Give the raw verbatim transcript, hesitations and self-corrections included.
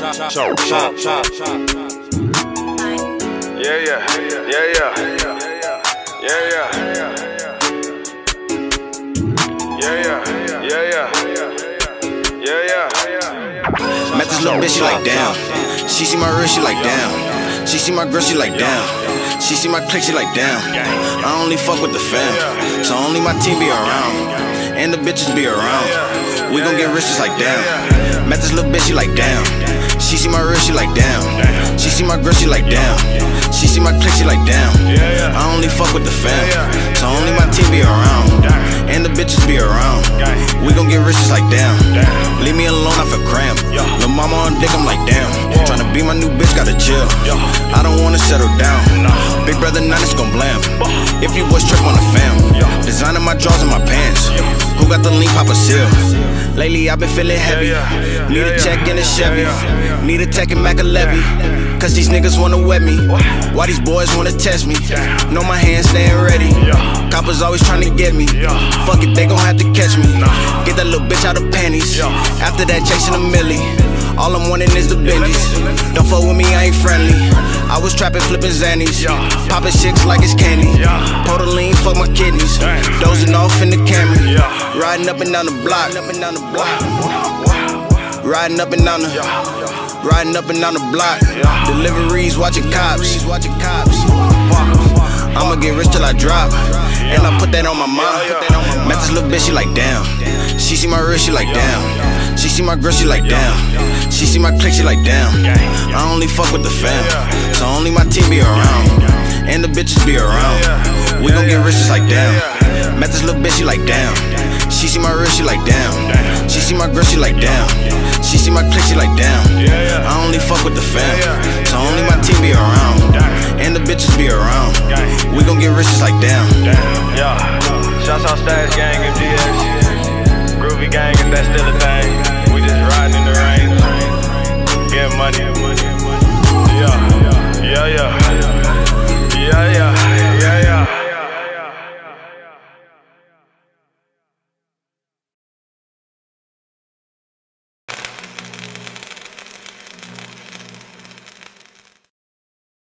Chop, chop, chop, chop. Yeah, yeah, yeah, yeah, yeah, yeah, yeah, yeah, yeah, yeah, yeah. Met this little bitch, she like damn. She see my wrist, she like damn. She see my girl, she like damn. She see my clique, she like damn. I only fuck with the fam, so only my team be around, and the bitches be around. We gon' get rich just like damn. Met this little bitch, she like damn. She see my wrist, she like damn. She see my girl, she like damn. She see my clique, she like damn. I only fuck with the fam, so only my team be around, and the bitches be around. We gon' get rich just like damn. Leave me alone, I feel cramped. Lil' mama on dick, I'm like damn. Tryna be my new bitch, gotta chill. I don't wanna settle down. Big brother nine is gon' blam. If you boys trip on the fam, designing my drawers and my pants. Who got the lean, pop a seal? Lately I've been feeling heavy. Need a check in a Chevy. Need a tech and Mac a levy. Cause these niggas wanna wet me. Why these boys wanna test me? Know my hands staying ready. Coppers always tryna get me. Fuck it, they gon' have to catch me. Get that little bitch out of panties. After that, chasing a milli. All I'm wanting is the Benjis. Don't fuck with me, I ain't friendly. I was trapping, flipping Xannies. Popping chicks like it's candy. Pour the lean, fuck my kidneys. Dozing off in the Camry. Riding up and down the block. Riding up and down the Riding up and down the block. Deliveries, watching cops. I'ma get rich till I drop, and I put that on my mom. Met this little bitch, she like damn. She see my wrist, she like damn. She see my girl, she like damn. She see my clique, she like damn. I only fuck with the fam, so only my team be around, and the bitches be around. We gon' get rich just like damn. Met this little bitch, she like damn. She see my wrist, she like damn. She see my girl, she like damn. She see my clique, she like damn. I only fuck with the fam, so only my team be around, and the bitches be around. We gon' get rich just like damn. Yeah, shouts out Stash Gang, M D X. Groovy Gang, if that's still a thing. We just riding in the rain.